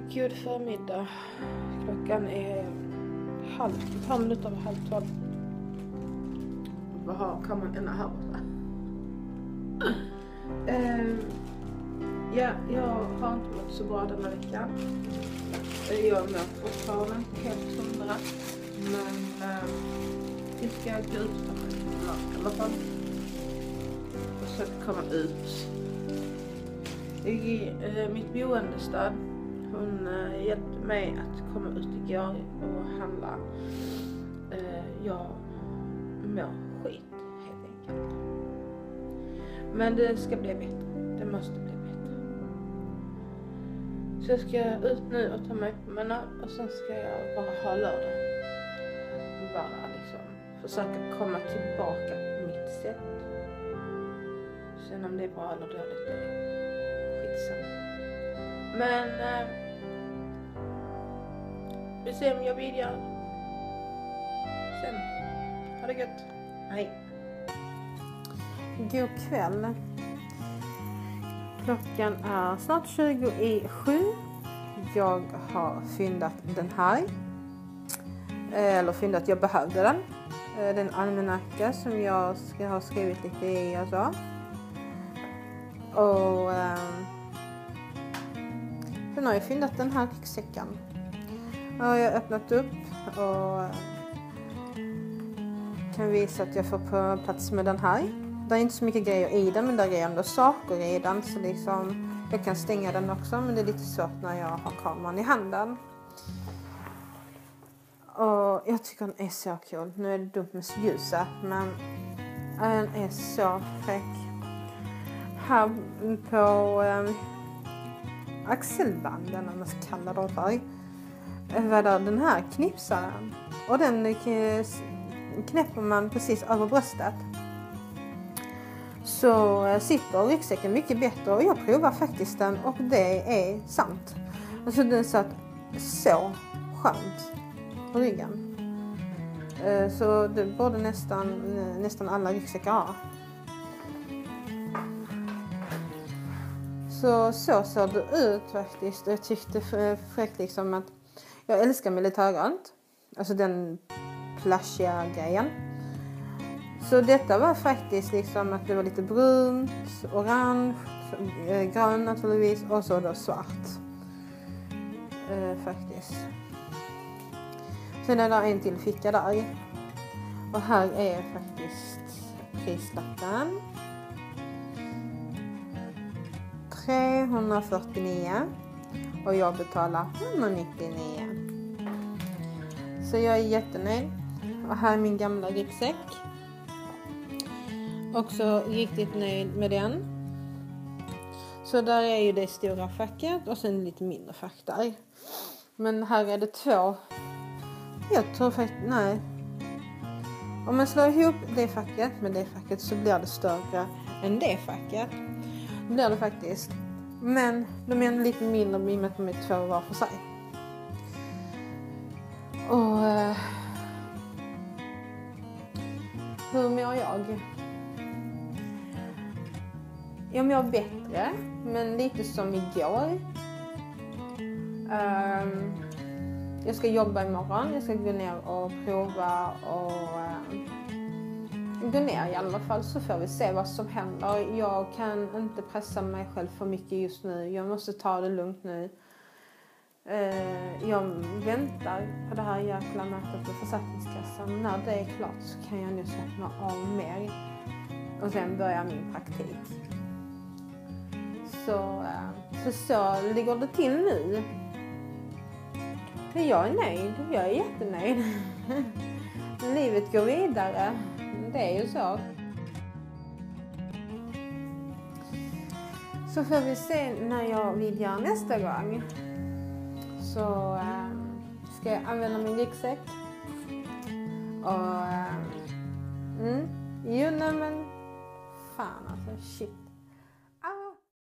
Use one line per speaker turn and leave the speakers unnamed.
God förmiddag. Klockan är ett par minuter över 11:30. Vad kan man ännu här borta? Ja, jag har inte mått så bra denna veckan. Jag mår fortfarande inte helt 100. Men jag ska gå ut på mig i alla fall. Försöka komma ut. Mitt boendestöd, hon hjälpte mig att komma ut igår och handla. Jag mår skit helt enkelt. Men det ska bli bättre. Det måste bli bättre. Så jag ska ut nu och ta mig på mina och sen ska jag bara ha lördag. Bara liksom försöka komma tillbaka på mitt sätt. Sen om det är bra eller dåligt, det är skitsamma. Men vi ser om jag videor sen. Ha det gött. Hej. God kväll. Klockan är snart 7:20. Jag har fyndat den här. Eller fyndat, jag behövde den. Den almanacka som jag ska ha skrivit lite i och så. Och sen har jag fyndat den här ryggsäcken. Och jag har öppnat upp och kan visa att jag får på plats med den här. Det är inte så mycket grejer i den, men det är ändå saker i den. Så liksom, jag kan stänga den också, men det är lite svårt när jag har kameran i handen. Och jag tycker den är så cool. Nu är det dumt med ljuset, men den är så fräck. Här på axelbanden, om man ska kalla det för, vad är den här knipsaren. Och den knäpper man precis över bröstet. Så sitter ryggsäcken mycket bättre, och jag provar faktiskt den och det är sant. Alltså den satt så skönt på ryggen. Så det borde nästan alla ryggsäckar ha. Så såg det ut faktiskt. Jag tyckte fräckt liksom att jag älskar militärgrönt. Alltså den plashiga grejen. Så detta var faktiskt liksom att det var lite brunt, orange, grönt naturligtvis och så då svart. Faktiskt. Sen är det en till ficka där. Och här är faktiskt prislappen. 349 och jag betalar 199. Så jag är jättenöjd. Och här är min gamla ryggsäck. Också riktigt nöjd med den. Så där är ju det stora facket och sen lite mindre fack där. Men här är det två. Jag tror faktiskt, nej. Om man slår ihop det facket med det facket så blir det större än det facket. Blir det faktiskt. Men de är ändå lite mindre i och med att de är två var för sig. Och hur mår jag? Jag mår bättre, men lite som igår. Jag ska jobba imorgon. Jag ska gå ner och prova och gå ner i alla fall, så får vi se vad som händer. Jag kan inte pressa mig själv för mycket just nu. Jag måste ta det lugnt nu. Jag väntar på det här jäkla mötet med Försäkringskassan. När det är klart så kan jag nu slappna av mer. Och sen börjar min praktik. Så ligger det till nu. Jag är nöjd. Jag är jättenöjd. Livet går vidare. Det är ju så. Så får vi se när jag videar nästa gång. Så ska jag använda min ryggsäck. Och men fan alltså, shit.